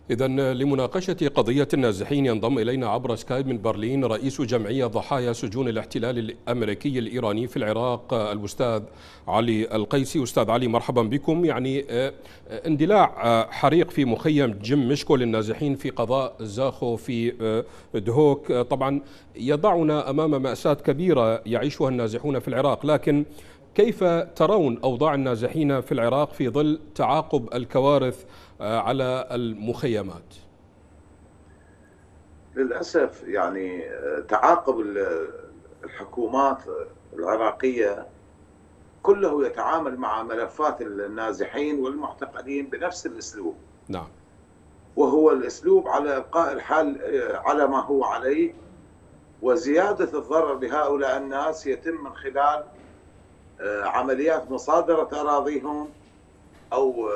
إذا لمناقشة قضية النازحين ينضم إلينا عبر سكايب من برلين رئيس جمعية ضحايا سجون الاحتلال الأمريكي الإيراني في العراق الأستاذ علي القيسي. أستاذ علي، مرحبا بكم. اندلاع حريق في مخيم جيم مشكو للنازحين في قضاء زاخو في دهوك طبعا يضعنا أمام مأساة كبيرة يعيشها النازحون في العراق، لكن كيف ترون أوضاع النازحين في العراق في ظل تعاقب الكوارث على المخيمات؟ للأسف تعاقب الحكومات العراقية كله يتعامل مع ملفات النازحين والمعتقلين بنفس الأسلوب. نعم. وهو الأسلوب على إبقاء الحال على ما هو عليه، وزيادة الضرر لهؤلاء الناس يتم من خلال عمليات مصادرة أراضيهم أو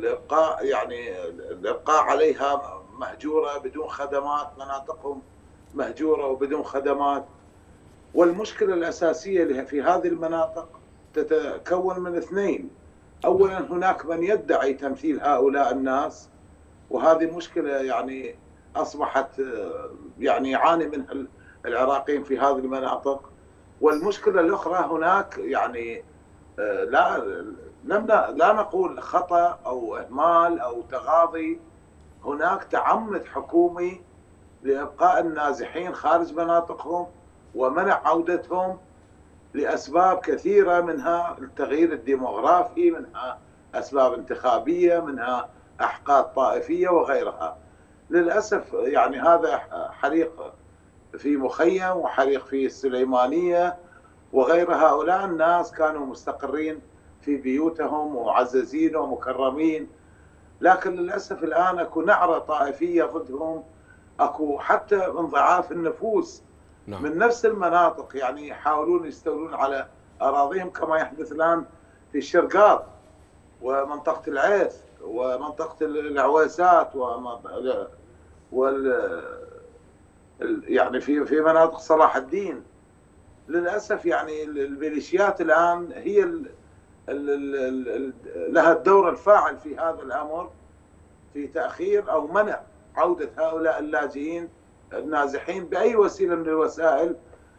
الإبقاء عليها مهجورة بدون خدمات، مناطقهم مهجورة وبدون خدمات. والمشكلة الأساسية في هذه المناطق تتكون من اثنين. أولا هناك من يدعي تمثيل هؤلاء الناس، وهذه مشكلة أصبحت يعاني منها العراقيين في هذه المناطق. والمشكلة الأخرى هناك لا نقول خطأ أو إهمال أو تغاضي، هناك تعمد حكومي لإبقاء النازحين خارج مناطقهم ومنع عودتهم لأسباب كثيرة، منها التغيير الديموغرافي، منها أسباب انتخابية، منها أحقاد طائفية وغيرها. للأسف هذا حريق في مخيم وحريق في السليمانية وغير. هؤلاء الناس كانوا مستقرين في بيوتهم ومعززين ومكرمين، لكن للأسف الآن أكو نعرة طائفية ضدهم، أكو حتى انضعاف النفوس. نعم. من نفس المناطق يحاولون يستولون على أراضيهم، كما يحدث الآن في الشرقاط ومنطقة العيث ومنطقة العويسات في مناطق صلاح الدين. للأسف الميليشيات الآن هي لها الدور الفاعل في هذا الأمر، في تأخير أو منع عودة هؤلاء اللاجئين النازحين بأي وسيلة من الوسائل.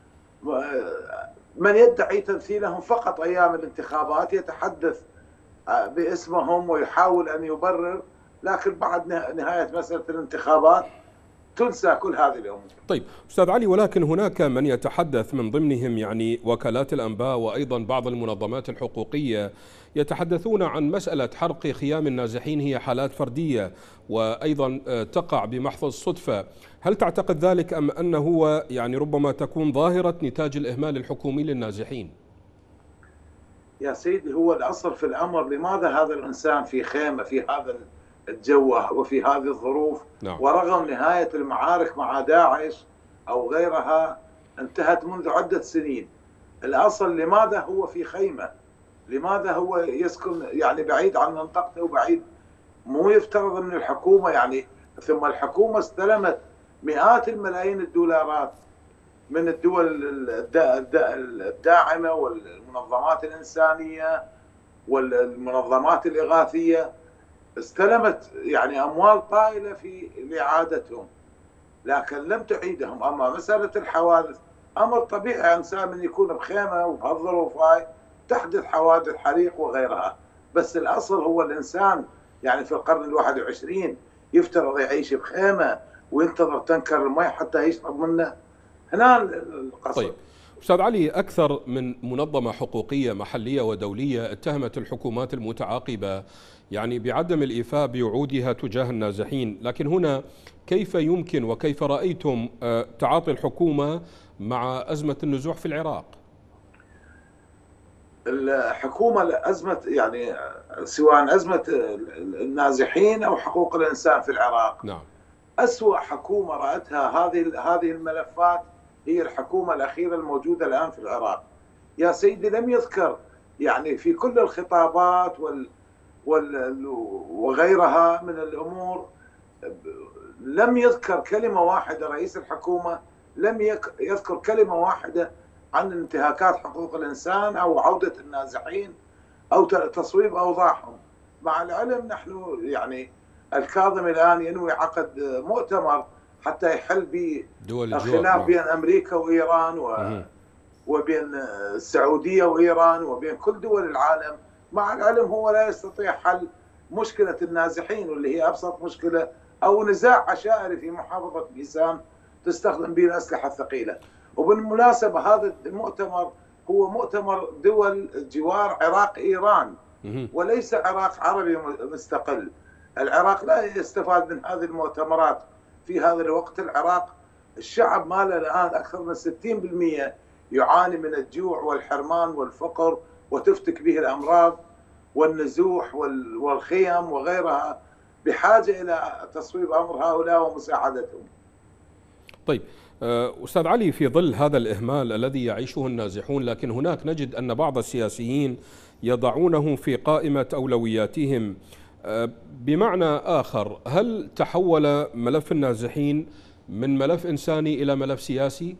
من يدعي تمثيلهم فقط أيام الانتخابات يتحدث باسمهم ويحاول أن يبرر، لكن بعد نهاية مسألة الانتخابات تنسى كل هذه الأمور. طيب أستاذ علي، ولكن هناك من يتحدث من ضمنهم وكالات الأنباء وأيضا بعض المنظمات الحقوقية يتحدثون عن مسألة حرق خيام النازحين هي حالات فردية وأيضا تقع بمحض الصدفة. هل تعتقد ذلك أم أنه ربما تكون ظاهرة نتاج الإهمال الحكومي للنازحين؟ يا سيدي، هو الأصل في الأمر لماذا هذا الإنسان في خيمة في هذا الجو وفي هذه الظروف؟ نعم. ورغم نهاية المعارك مع داعش أو غيرها انتهت منذ عدة سنين، الأصل لماذا هو في خيمة؟ لماذا هو يسكن بعيد عن منطقته وبعيد؟ مو يفترض من الحكومة ثم الحكومة استلمت مئات الملايين الدولارات من الدول الداعمة والمنظمات الإنسانية والمنظمات الإغاثية، استلمت أموال طائلة لإعادتهم، لكن لم تعيدهم. أما مسألة الحوادث أمر طبيعي، إنسان من يكون بخيمة وبهالظروف هاي تحدث حوادث حريق وغيرها. بس الأصل هو الإنسان في القرن ال21 يفترض يعيش بخيمة وينتظر تنكر الماء حتى يشرب منه. هنا القصد. طيب أستاذ علي، أكثر من منظمة حقوقية محلية ودولية اتهمت الحكومات المتعاقبة بعدم الإيفاء بوعودها تجاه النازحين، لكن هنا كيف يمكن وكيف رأيتم تعاطي الحكومة مع أزمة النزوح في العراق؟ الحكومة أزمة سواء أزمة النازحين أو حقوق الإنسان في العراق. نعم. أسوأ حكومة رأتها هذه الملفات هي الحكومة الأخيرة الموجودة الآن في العراق. يا سيدي، لم يذكر في كل الخطابات وغيرها من الأمور، لم يذكر كلمة واحدة. رئيس الحكومة لم يذكر كلمة واحدة عن انتهاكات حقوق الإنسان أو عودة النازحين أو تصويب أوضاعهم. مع العلم نحن الكاظمي الآن ينوي عقد مؤتمر حتى يحل به دول الخلاف بين أمريكا وإيران وبين السعودية وإيران وبين كل دول العالم، مع العلم هو لا يستطيع حل مشكلة النازحين واللي هي أبسط مشكلة، أو نزاع عشائري في محافظة ميسان تستخدم به الأسلحة الثقيلة. وبالمناسبة هذا المؤتمر هو مؤتمر دول جوار عراق إيران وليس عراق عربي مستقل. العراق لا يستفاد من هذه المؤتمرات في هذا الوقت. العراق الشعب ماله الآن أكثر من 60% يعاني من الجوع والحرمان والفقر، وتفتك به الأمراض والنزوح والخيم وغيرها، بحاجة إلى تصويب أمر هؤلاء ومساعدتهم. طيب أستاذ علي، في ظل هذا الإهمال الذي يعيشه النازحون، لكن هناك نجد أن بعض السياسيين يضعونه في قائمة أولوياتهم. بمعنى آخر، هل تحول ملف النازحين من ملف إنساني إلى ملف سياسي؟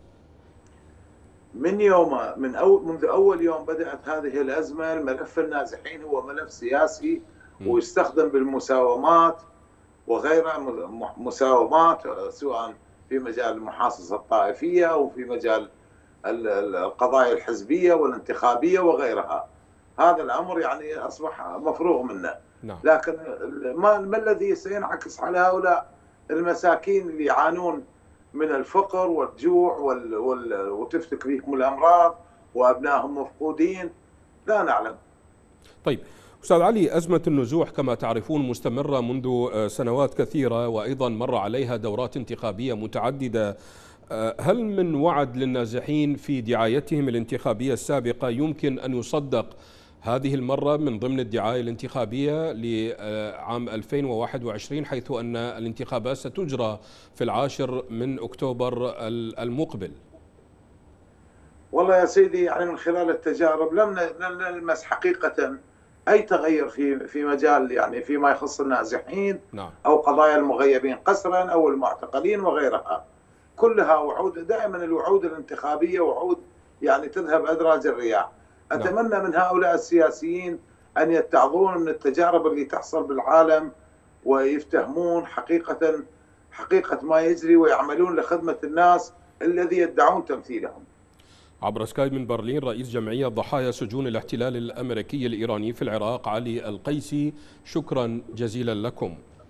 منذ أول يوم بدأت هذه الأزمة الملف النازحين هو ملف سياسي ويستخدم بالمساومات وغيرها، مساومات سواء في مجال المحاصصة الطائفية أو في مجال القضايا الحزبية والانتخابية وغيرها. هذا الأمر يعني أصبح مفروغ منه. لكن ما الذي سينعكس على هؤلاء المساكين اللي يعانون من الفقر والجوع وتفتك بهم الأمراض وأبنائهم مفقودين؟ لا نعلم. طيب أستاذ علي، أزمة النزوح كما تعرفون مستمرة منذ سنوات كثيرة، وأيضا مر عليها دورات انتخابية متعددة. هل من وعد للنازحين في دعايتهم الانتخابية السابقة يمكن أن يصدق هذه المرة من ضمن الدعاية الانتخابية لعام 2021، حيث أن الانتخابات ستجرى في 10 من أكتوبر المقبل؟ والله يا سيدي، يعني من خلال التجارب لم نلمس حقيقة أي تغير في مجال، يعني فيما يخص النازحين أو قضايا المغيبين قسرا أو المعتقلين وغيرها. كلها وعود، دائما الوعود الانتخابية وعود يعني تذهب أدراج الرياح. أتمنى من هؤلاء السياسيين أن يتعظون من التجارب اللي تحصل بالعالم ويفتهمون حقيقة ما يجري ويعملون لخدمة الناس الذي يدعون تمثيلهم. عبر سكايب من برلين، رئيس جمعية ضحايا سجون الاحتلال الأمريكي الإيراني في العراق علي القيسي، شكرا جزيلا لكم.